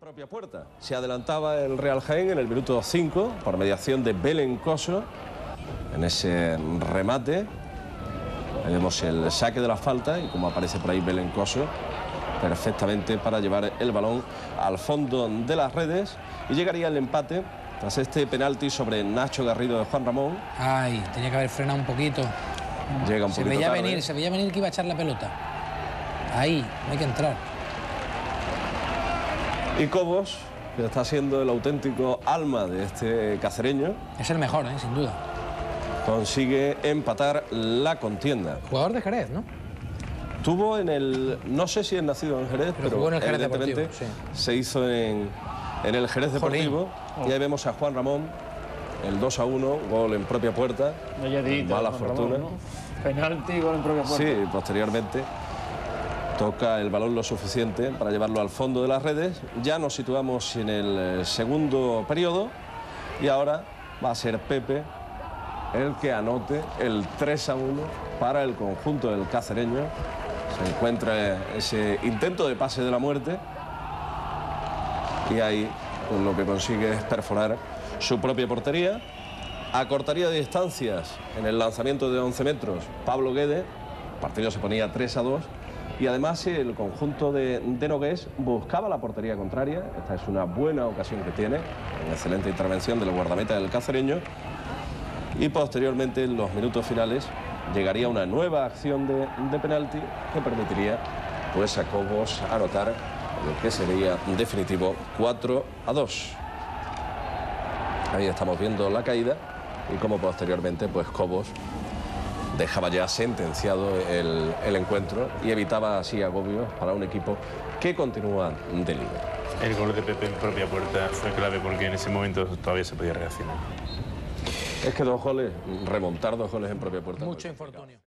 Propia puerta. Se adelantaba el Real Jaén en el minuto 5 por mediación de Belén Coso en ese remate. Ahí vemos el saque de la falta y como aparece por ahí Belén Coso perfectamente para llevar el balón al fondo de las redes y llegaría el empate tras este penalti sobre Nacho Garrido de Juan Ramón. Ay, tenía que haber frenado un poquito. Llega un poquito tarde. Se veía venir que iba a echar la pelota. Ahí, no hay que entrar. Y Cobos, que está siendo el auténtico alma de este cacereño. Es el mejor, sin duda. Consigue empatar la contienda. Jugador de Jerez, ¿no? Tuvo en el... No sé si es nacido en Jerez, pero jugó en el Jerez evidentemente Deportivo, sí. Se hizo en el Jerez Deportivo. Y ahí vemos a Juan Ramón, el 2-1, gol en propia puerta. Mala fortuna. Ramón, ¿no? Penalti, gol en propia puerta. Sí, posteriormente toca el balón lo suficiente para llevarlo al fondo de las redes. Ya nos situamos en el segundo periodo y ahora va a ser Pepe el que anote el 3-1 para el conjunto del cacereño. Se encuentra ese intento de pase de la muerte y ahí pues, lo que consigue es perforar su propia portería. Acortaría distancias en el lanzamiento de 11 metros Pablo Guede. El partido se ponía 3-2 y además el conjunto de Nogués buscaba la portería contraria. Esta es una buena ocasión que tiene, una excelente intervención del guardameta del cacereño. Y posteriormente, en los minutos finales, llegaría una nueva acción de penalti que permitiría pues, a Cobos anotar lo que sería definitivo 4-2. Ahí estamos viendo la caída y como posteriormente pues Cobos dejaba ya sentenciado el encuentro y evitaba así agobios para un equipo que continúa de líder. El gol de Pepe en propia puerta fue clave porque en ese momento todavía se podía reaccionar. Es que remontar 2 goles en propia puerta. Mucho infortunio.